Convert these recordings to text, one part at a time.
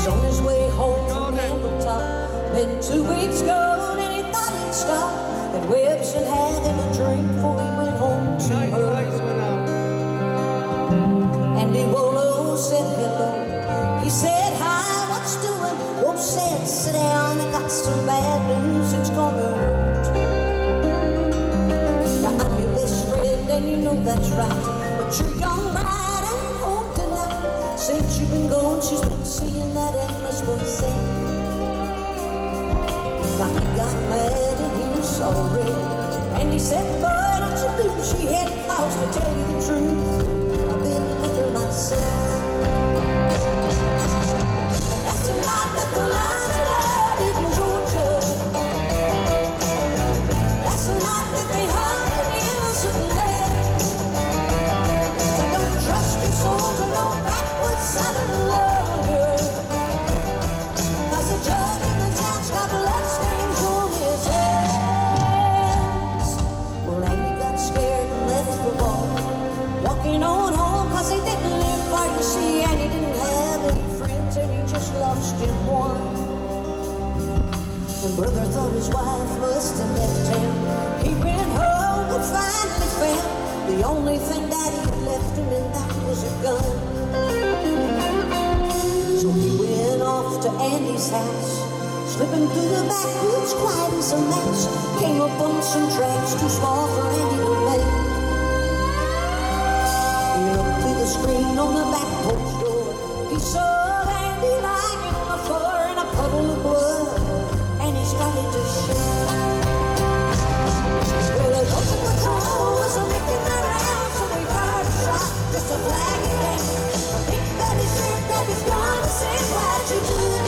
He's on his way home from Hamilton. Been 2 weeks ago and he thought he'd stop at Webb's and have him a drink before he went home to her. Andy Wolo said hello. He said hi, what's doing? Won't say it, sit down. I got some bad news, it's gonna hurt. Now I'm your best friend and you know that's right, but your young bride ain't home tonight. Since you've been gone, she's been seeing that endless boyfriend. Now he got mad and he was sorry, and he said, boy, don't you do? She had cause to tell you the truth. I've been with her myself. That's a lot that the lines of love in Georgia. That's a lot that they hung an innocent man. So don't trust your soul to no backwoods southern lawyer, 'cause the judge in the town's got bloodstains on his hands. Well, Andy got scared and left the bar, walking on home 'cause he didn't live far, you see, and he didn't have any friends, and he just lost in one. And brother thought his wife must have left him. He went home and finally found the only thing Daddy had left him, and that was a gun. So he went off to Andy's house, slipping through the backwoods quiet as a mouse. Came upon some tracks too small for Andy to make. He looked through the screen on the back porch door. He saw Andy lying on the floor in a puddle of blood, and he started to shake. Well, the local patrol was making their rounds, so we fired a shot just to flag it down. Big Daddy said that he's gonna say, why'd you do it?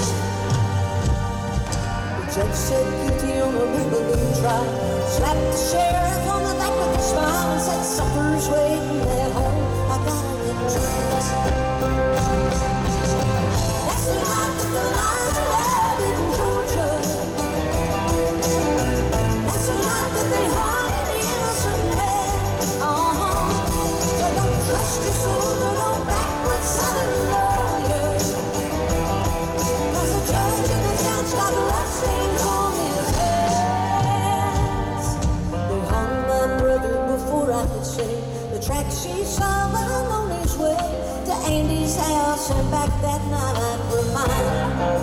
The judge said guilty on a Maybelline trial, slapped the sheriff on the back with a smile, and said, supper's waiting at home, I gotta get dressed. That's the life that the lines of love in Georgia. That's the life that they hung an innocent man. So don't trust your soul to no backwoods southern lawyer, 'cause the judge in the town's got bloodstains on his hands. They hung my brother before I could say the tracks she saw while on his way to Andy's house, and back that night were mine.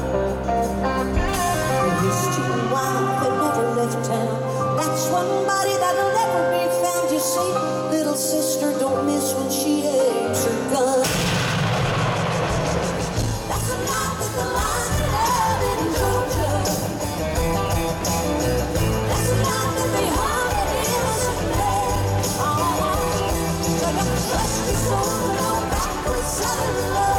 And his teen wife had never left town. That's one body that'll never be found. You see, little sister don't miss when she aims her gun. That's a life that the lines of love in Georgia. That's a life that they hung an innocent man. So don't trust your soul to no backwoods southern love.